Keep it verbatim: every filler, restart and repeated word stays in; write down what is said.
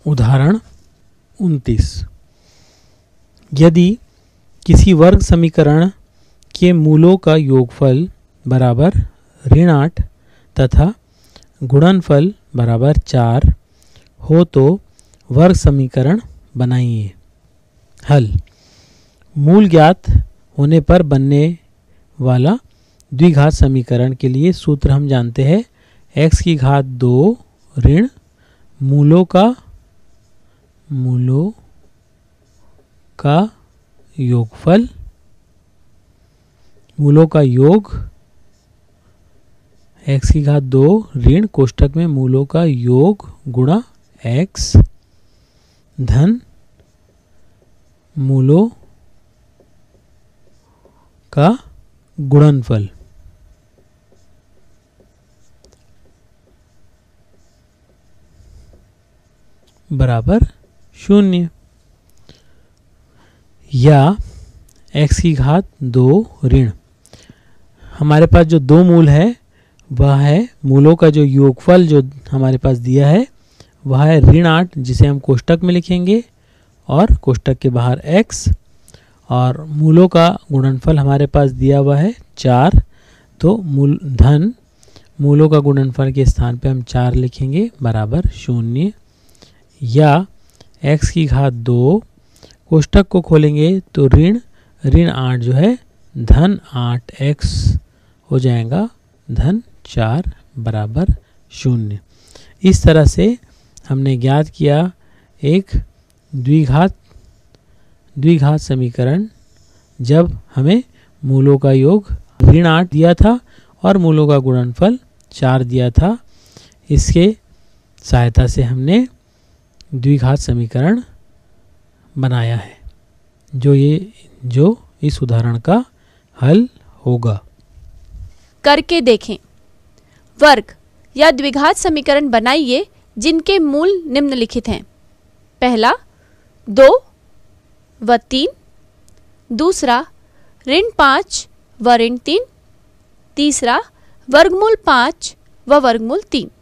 उदाहरण उनतीस। यदि किसी वर्ग समीकरण के मूलों का योगफल बराबर ऋण आठ तथा गुणनफल बराबर चार हो तो वर्ग समीकरण बनाइए। हल। मूल ज्ञात होने पर बनने वाला द्विघात समीकरण के लिए सूत्र हम जानते हैं, x की घात दो ऋण मूलों का मूलों का योगफल मूलों का योग x की घात दो ऋण कोष्ठक में मूलों का योग गुणा x धन मूलों का गुणनफल बराबर शून्य, या x की घात दो ऋण, हमारे पास जो दो मूल है वह है मूलों का जो योगफल जो हमारे पास दिया है वह है ऋण आठ, जिसे हम कोष्ठक में लिखेंगे और कोष्ठक के बाहर x, और मूलों का गुणनफल हमारे पास दिया हुआ है चार, तो मूल धन मूलों का गुणनफल के स्थान पे हम चार लिखेंगे बराबर शून्य, या x की घात दो कोष्ठक को खोलेंगे तो ऋण ऋण आठ जो है धन आठ x हो जाएगा धन चार बराबर शून्य। इस तरह से हमने ज्ञात किया एक द्विघात द्विघात समीकरण जब हमें मूलों का योग ऋण आठ दिया था और मूलों का गुणनफल चार दिया था। इसके सहायता से हमने द्विघात समीकरण बनाया है, जो ये जो इस उदाहरण का हल होगा। करके देखें। वर्ग या द्विघात समीकरण बनाइए जिनके मूल निम्नलिखित हैं। पहला दो व तीन, दूसरा ऋण पाँच व ऋण तीन, तीसरा वर्गमूल पाँच व वर्गमूल तीन।